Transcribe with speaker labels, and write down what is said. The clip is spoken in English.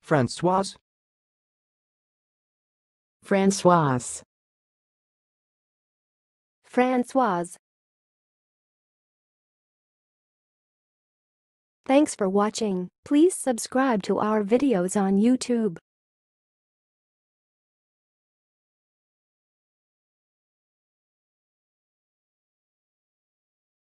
Speaker 1: Françoise.
Speaker 2: Françoise.
Speaker 3: Françoise. Thanks for watching. Please subscribe to our videos on YouTube.